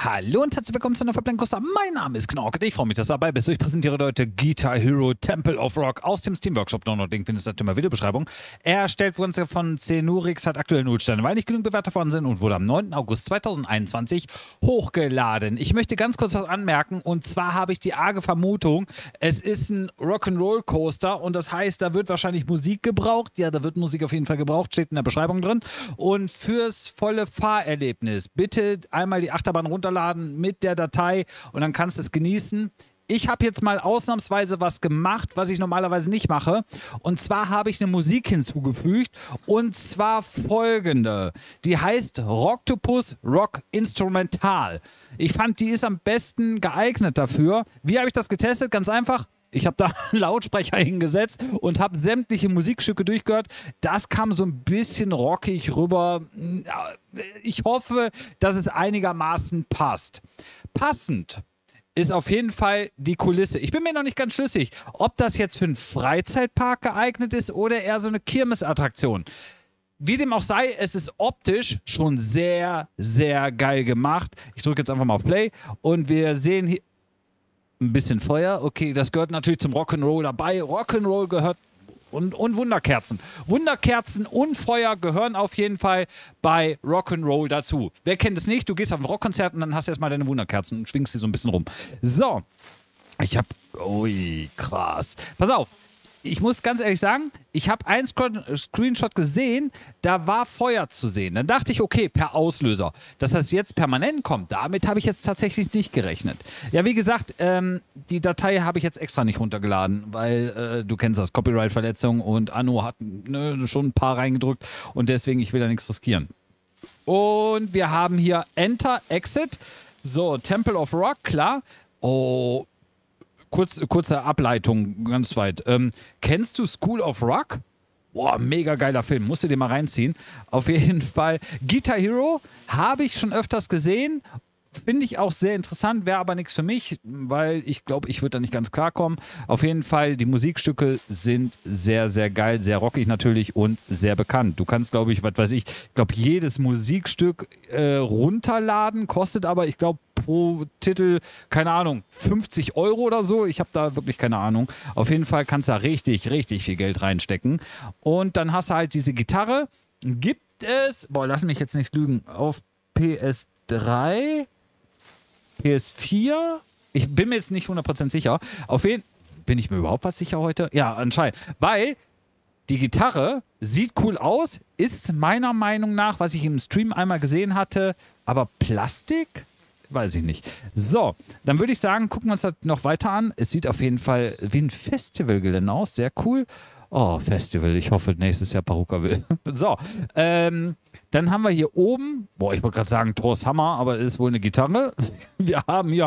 Hallo und herzlich willkommen zu einer Verblendkoster. Mein Name ist Knorke. Ich freue mich, dass du dabei bist. Ich präsentiere heute Guitar Hero Temple of Rock aus dem Steam Workshop. Download-Link findest du in der Videobeschreibung. Erstellt wurde von Cenurix, hat aktuell 0 Sterne, weil nicht genug bewertet worden sind und wurde am 9. August 2021 hochgeladen. Ich möchte ganz kurz was anmerken und zwar habe ich die arge Vermutung, es ist ein Rock'n'Roll Coaster und das heißt, da wird wahrscheinlich Musik gebraucht. Ja, da wird Musik auf jeden Fall gebraucht, steht in der Beschreibung drin. Und fürs volle Fahrerlebnis bitte einmal die Achterbahn runterladen mit der Datei und dann kannst du es genießen. Ich habe jetzt mal ausnahmsweise was gemacht, was ich normalerweise nicht mache. Und zwar habe ich eine Musik hinzugefügt und zwar folgende. Die heißt Rocktopus Rock Instrumental. Ich fand, die ist am besten geeignet dafür. Wie habe ich das getestet? Ganz einfach. Ich habe da einen Lautsprecher hingesetzt und habe sämtliche Musikstücke durchgehört. Das kam so ein bisschen rockig rüber. Ich hoffe, dass es einigermaßen passt. Passend ist auf jeden Fall die Kulisse. Ich bin mir noch nicht ganz schlüssig, ob das jetzt für einen Freizeitpark geeignet ist oder eher so eine Kirmesattraktion. Wie dem auch sei, es ist optisch schon sehr, sehr geil gemacht. Ich drücke jetzt einfach mal auf Play und wir sehen hier ein bisschen Feuer. Okay, das gehört natürlich zum Rock'n'Roll dabei. Rock'n'Roll gehört und Wunderkerzen. Wunderkerzen und Feuer gehören auf jeden Fall bei Rock'n'Roll dazu. Wer kennt es nicht? Du gehst auf ein Rockkonzert und dann hast du erstmal deine Wunderkerzen und schwingst sie so ein bisschen rum. So, ich hab... Ui, krass. Pass auf. Ich muss ganz ehrlich sagen, ich habe einen Screenshot gesehen, da war Feuer zu sehen. Dann dachte ich, okay, per Auslöser. Dass das jetzt permanent kommt, damit habe ich jetzt tatsächlich nicht gerechnet. Ja, wie gesagt, die Datei habe ich jetzt extra nicht runtergeladen, weil du kennst das, Copyright-Verletzung und Anno hat schon ein paar reingedrückt und deswegen, ich will da nichts riskieren. Und wir haben hier Enter, Exit. So, Temple of Rock, klar. Oh, kurze Ableitung, ganz weit. Kennst du School of Rock? Boah, mega geiler Film. Musst du dir mal reinziehen. Auf jeden Fall. Guitar Hero habe ich schon öfters gesehen. Finde ich auch sehr interessant, wäre aber nichts für mich, weil ich glaube, ich würde da nicht ganz klarkommen. Auf jeden Fall, die Musikstücke sind sehr, sehr geil, sehr rockig natürlich und sehr bekannt. Du kannst, glaube ich, was weiß ich glaube, jedes Musikstück runterladen, kostet aber, ich glaube, pro Titel, keine Ahnung, 50 € oder so. Ich habe da wirklich keine Ahnung. Auf jeden Fall kannst du da richtig, richtig viel Geld reinstecken. Und dann hast du halt diese Gitarre. Gibt es, boah, lass mich jetzt nicht lügen, auf PS3... PS4? Ich bin mir jetzt nicht 100% sicher. Auf jeden Fall, bin ich mir überhaupt was sicher heute? Ja, anscheinend. Weil die Gitarre sieht cool aus, ist meiner Meinung nach, was ich im Stream einmal gesehen hatte, aber Plastik? Weiß ich nicht. So, dann würde ich sagen, gucken wir uns das noch weiter an. Es sieht auf jeden Fall wie ein Festivalgelände aus. Sehr cool. Oh, Festival. Ich hoffe, nächstes Jahr Paruka will. So, dann haben wir hier oben, boah, ich wollte gerade sagen Thors Hammer, aber es ist wohl eine Gitarre. Wir haben hier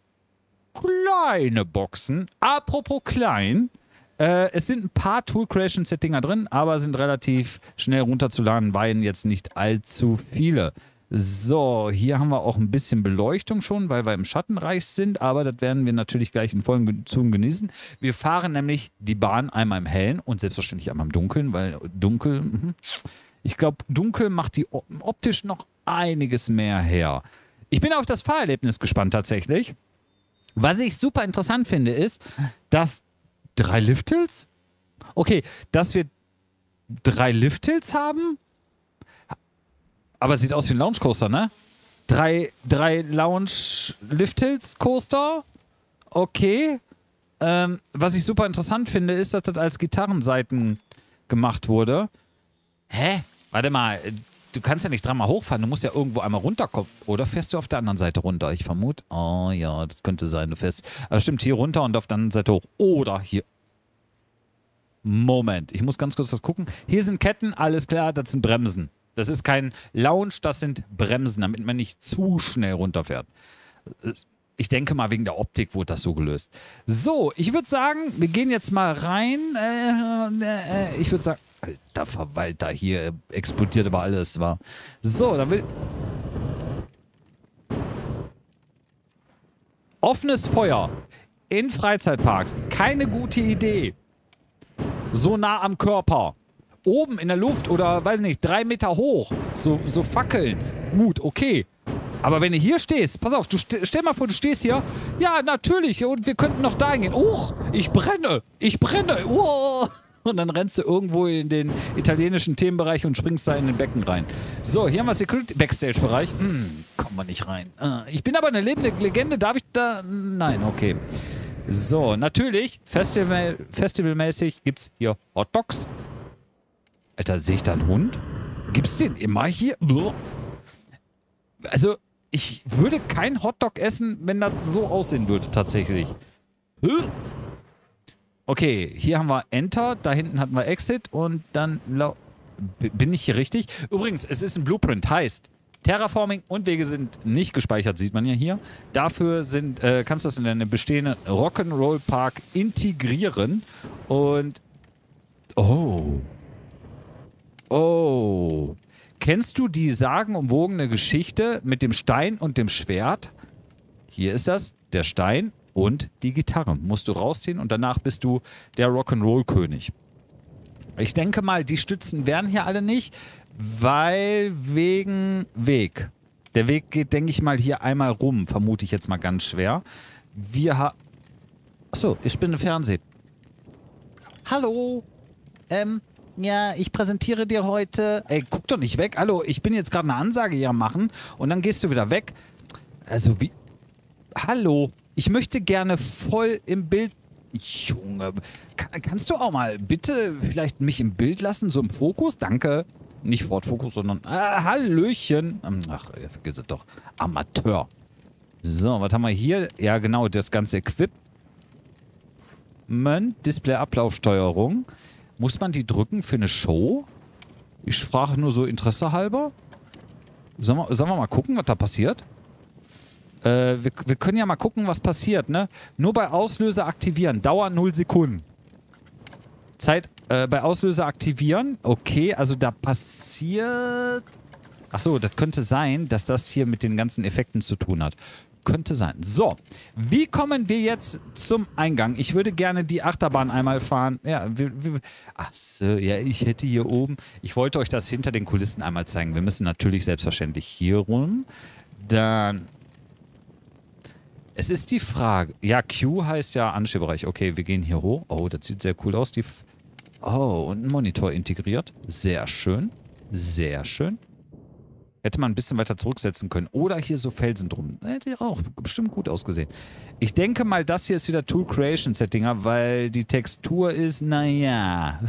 kleine Boxen. Apropos klein, es sind ein paar Tool Creation Settinger drin, aber sind relativ schnell runterzuladen, weil jetzt nicht allzu viele. So, hier haben wir auch ein bisschen Beleuchtung schon, weil wir im Schattenreich sind, aber das werden wir natürlich gleich in vollen Zügen genießen. Wir fahren nämlich die Bahn einmal im Hellen und selbstverständlich einmal im Dunkeln, weil dunkel, ich glaube, dunkel macht die optisch noch einiges mehr her. Ich bin auf das Fahrerlebnis gespannt tatsächlich. Was ich super interessant finde, ist, dass 3 Lift-Hills? Okay, dass wir 3 Lift-Hills haben? Aber sieht aus wie ein Lounge-Coaster, ne? 3 Lounge-Lift-Hills-Coaster. Okay. Was ich super interessant finde, ist, dass das als Gitarrenseiten gemacht wurde. Hä? Warte mal. Du kannst ja nicht dreimal hochfahren. Du musst ja irgendwo einmal runterkommen. Oder fährst du auf der anderen Seite runter? Ich vermute. Oh ja, das könnte sein. Du fährst. Also stimmt, hier runter und auf der anderen Seite hoch. Oder hier. Moment. Ich muss ganz kurz was gucken. Hier sind Ketten. Alles klar, das sind Bremsen. Das ist kein Lounge, das sind Bremsen, damit man nicht zu schnell runterfährt. Ich denke mal, wegen der Optik wurde das so gelöst. So, ich würde sagen, wir gehen jetzt mal rein. Ich würde sagen, alter Verwalter, hier explodiert aber alles, war. So, dann will... Offenes Feuer in Freizeitparks. Keine gute Idee. So nah am Körper. Oben in der Luft oder, weiß nicht, 3 Meter hoch. So Fackeln. Gut, okay. Aber wenn du hier stehst, pass auf, stell mal vor, du stehst hier. Ja, natürlich, und wir könnten noch dahin gehen. Ich brenne, oh. Und dann rennst du irgendwo in den italienischen Themenbereich und springst da in den Becken rein. So, hier haben wir Security Backstage-Bereich. Kommen wir nicht rein. Ich bin aber eine lebende Legende, darf ich da? Nein, okay. So, natürlich, festivalmäßig gibt's hier Hot Dogs. Alter, sehe ich da einen Hund? Gibt's den immer hier? Also, ich würde kein Hotdog essen, wenn das so aussehen würde, tatsächlich. Okay, hier haben wir Enter, da hinten hatten wir Exit und dann bin ich hier richtig? Übrigens, es ist ein Blueprint, heißt Terraforming und Wege sind nicht gespeichert, sieht man ja hier. Dafür kannst du das in deine bestehende Rock'n'Roll Park integrieren und kennst du die sagenumwogene Geschichte mit dem Stein und dem Schwert? Hier ist das, der Stein und die Gitarre. Musst du rausziehen und danach bist du der Rock'n'Roll-König. Ich denke mal, die Stützen werden hier alle nicht, weil wegen Weg. Der Weg geht, denke ich mal, hier einmal rum, vermute ich jetzt mal ganz schwer. Achso, ich bin im Fernsehen. Hallo, ja, ich präsentiere dir heute... Ey, guck doch nicht weg. Hallo, ich bin jetzt gerade eine Ansage hier machen und dann gehst du wieder weg. Also wie... Hallo, ich möchte gerne voll im Bild... Junge, kannst du auch mal bitte vielleicht mich im Bild lassen, so im Fokus? Danke. Nicht Ford-Fokus, sondern... Hallöchen. Ach, vergiss es doch. Amateur. So, was haben wir hier? Ja, genau, das ganze Equipment. Display-Ablaufsteuerung. Muss man die drücken für eine Show? Ich frage nur so Interesse halber. Sollen wir mal gucken, was da passiert? Wir können ja mal gucken, was passiert, ne? Nur bei Auslöser aktivieren. Dauer 0 Sekunden. Zeit bei Auslöser aktivieren. Okay, also da passiert... Achso, das könnte sein, dass das hier mit den ganzen Effekten zu tun hat. Könnte sein. So, wie kommen wir jetzt zum Eingang? Ich würde gerne die Achterbahn einmal fahren. Ja, achso, ja, ich hätte hier oben... Ich wollte euch das hinter den Kulissen einmal zeigen. Wir müssen natürlich selbstverständlich hier rum. Dann... Es ist die Frage... Ja, Q heißt ja Anstehbereich. Okay, wir gehen hier hoch. Oh, das sieht sehr cool aus. Und ein Monitor integriert. Sehr schön. Sehr schön. Hätte man ein bisschen weiter zurücksetzen können. Oder hier so Felsen drum. Hätte auch bestimmt gut ausgesehen. Ich denke mal, das hier ist wieder Tool Creation Settinger, weil die Textur ist, naja.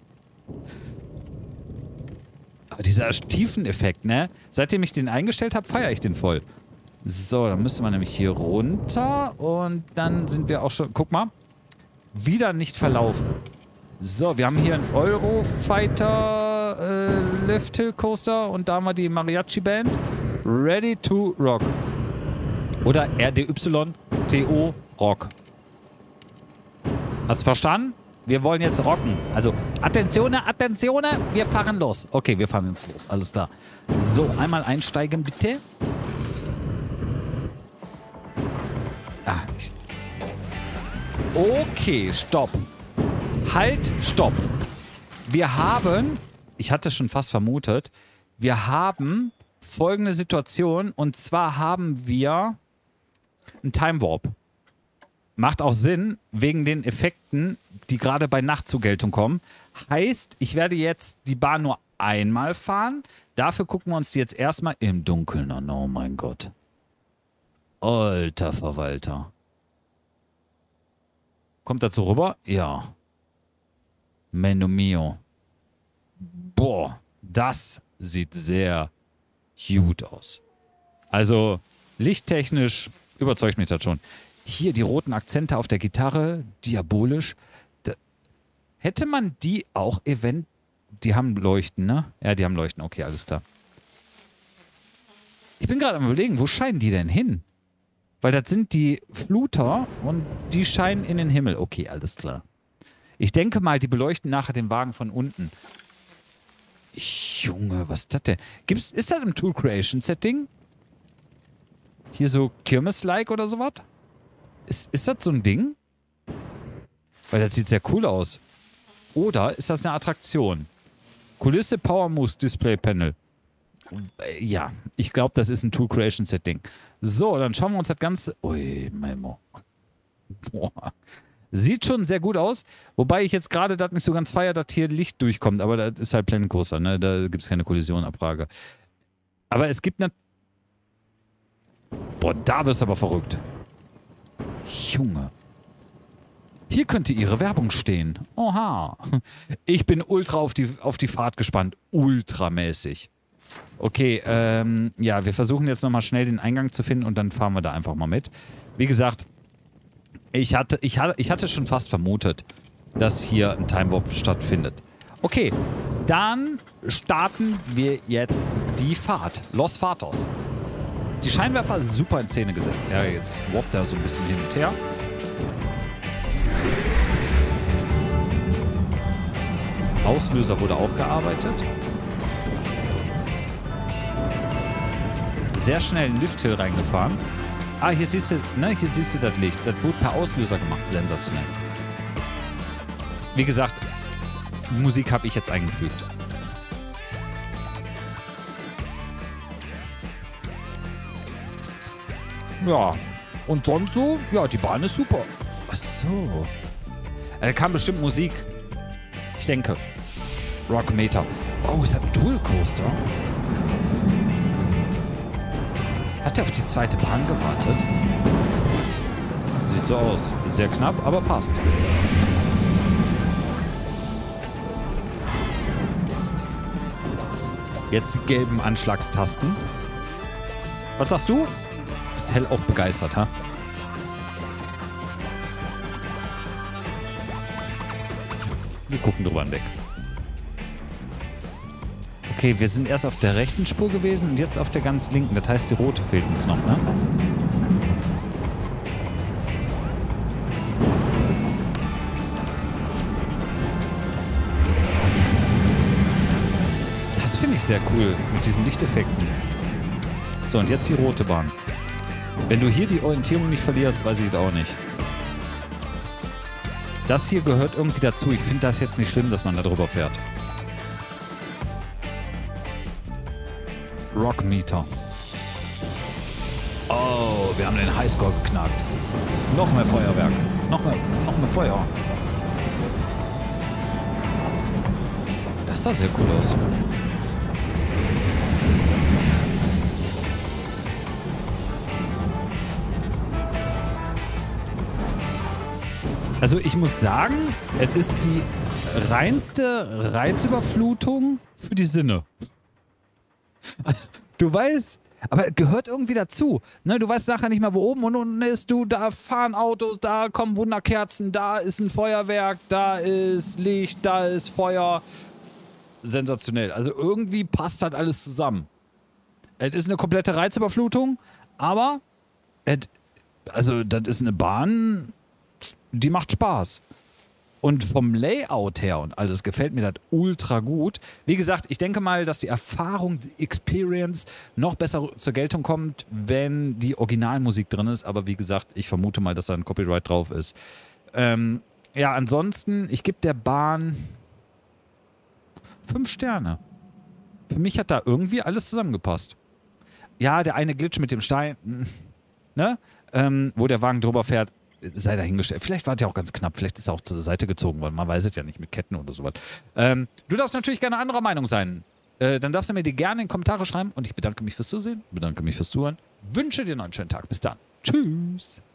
Aber dieser Tiefeneffekt, ne? Seitdem ich den eingestellt habe, feiere ich den voll. So, dann müssen wir nämlich hier runter und dann sind wir auch schon... Guck mal. Wieder nicht verlaufen. So, wir haben hier einen Eurofighter Lift Hill Coaster und da haben wir die Mariachi Band. Ready to Rock. Oder RDY-TO Rock. Hast du verstanden? Wir wollen jetzt rocken. Also, Attentione, wir fahren los. Okay, wir fahren jetzt los. Alles klar. So, einmal einsteigen, bitte. Okay, stopp. Halt, stopp. Wir haben, ich hatte schon fast vermutet, wir haben folgende Situation und zwar haben wir einen Time Warp. Macht auch Sinn, wegen den Effekten, die gerade bei Nacht zur Geltung kommen. Heißt, ich werde jetzt die Bahn nur einmal fahren. Dafür gucken wir uns die jetzt erstmal im Dunkeln an. Oh mein Gott. Alter Verwalter. Kommt dazu rüber? Ja. Meno mio. Boah, das sieht sehr gut aus. Also, lichttechnisch überzeugt mich das schon. Hier die roten Akzente auf der Gitarre, diabolisch. Hätte man die auch Die haben Leuchten, ne? Ja, die haben Leuchten. Okay, alles klar. Ich bin gerade am Überlegen, wo scheinen die denn hin? Weil das sind die Fluter und die scheinen in den Himmel. Okay, alles klar. Ich denke mal, die beleuchten nachher den Wagen von unten. Junge, was ist das denn? Ist das im Tool Creation Setting? Hier so Kirmes-like oder sowas? Ist das so ein Ding? Weil das sieht sehr cool aus. Oder ist das eine Attraktion? Kulisse Power Moves Display Panel. Ja, ich glaube, das ist ein Tool Creation Setting. So, dann schauen wir uns das Ganze... Ui, Memo. Boah. Sieht schon sehr gut aus, wobei ich jetzt gerade das nicht so ganz feiere, dass hier Licht durchkommt, aber das ist halt Planet Coaster, ne? Da gibt es keine Kollisionabfrage. Aber es gibt eine... Boah, da wirst du aber verrückt. Junge. Hier könnte ihre Werbung stehen. Oha. Ich bin ultra auf die Fahrt gespannt. Ultramäßig. Okay, ja, wir versuchen jetzt nochmal schnell den Eingang zu finden und dann fahren wir da einfach mal mit. Wie gesagt, ich hatte schon fast vermutet, dass hier ein Time Warp stattfindet. Okay, dann starten wir jetzt die Fahrt. Los Vatos. Die Scheinwerfer super in Szene gesetzt. Ja, jetzt warpt er so ein bisschen hin und her. Auslöser wurde auch gearbeitet. Sehr schnell in Lifthill reingefahren. Ah, hier siehst du, ne, hier siehst du das Licht. Das wurde per Auslöser gemacht. Sensationell. Wie gesagt, Musik habe ich jetzt eingefügt. Ja, und sonst so? Ja, die Bahn ist super. Ach so. Da kam bestimmt Musik. Ich denke. Rockmeter. Oh, ist das ein Dual Coaster? Hat er auf die zweite Bahn gewartet? Sieht so aus. Sehr knapp, aber passt. Jetzt die gelben Anschlagstasten. Was sagst du? Bist hellauf begeistert, ha? Wir gucken drüber hinweg. Okay, wir sind erst auf der rechten Spur gewesen und jetzt auf der ganz linken. Das heißt, die rote fehlt uns noch, ne? Das finde ich sehr cool mit diesen Lichteffekten. So, und jetzt die rote Bahn. Wenn du hier die Orientierung nicht verlierst, weiß ich das auch nicht. Das hier gehört irgendwie dazu. Ich finde das jetzt nicht schlimm, dass man da drüber fährt. Rockmeter. Oh, wir haben den Highscore geknackt. Noch mehr Feuerwerk. Noch mehr Feuer. Das sah sehr cool aus. Also ich muss sagen, es ist die reinste Reizüberflutung für die Sinne. Du weißt, aber es gehört irgendwie dazu. Ne, du weißt nachher nicht mehr, wo oben und unten ist. Da fahren Autos, da kommen Wunderkerzen, da ist ein Feuerwerk, da ist Licht, da ist Feuer. Sensationell. Also irgendwie passt halt alles zusammen. Es ist eine komplette Reizüberflutung, aber das ist eine Bahn, die macht Spaß. Und vom Layout her und alles gefällt mir das ultra gut. Wie gesagt, ich denke mal, dass die Erfahrung, die Experience noch besser zur Geltung kommt, wenn die Originalmusik drin ist. Aber wie gesagt, ich vermute mal, dass da ein Copyright drauf ist. Ja, ansonsten, ich gebe der Bahn 5 Sterne. Für mich hat da irgendwie alles zusammengepasst. Ja, der eine Glitch mit dem Stein, ne? Wo der Wagen drüber fährt, sei dahingestellt. Vielleicht war es ja auch ganz knapp. Vielleicht ist er auch zur Seite gezogen worden. Man weiß es ja nicht mit Ketten oder sowas. Du darfst natürlich gerne anderer Meinung sein. Dann darfst du mir die gerne in die Kommentare schreiben. Und ich bedanke mich fürs Zusehen, bedanke mich fürs Zuhören. Wünsche dir noch einen schönen Tag. Bis dann. Tschüss.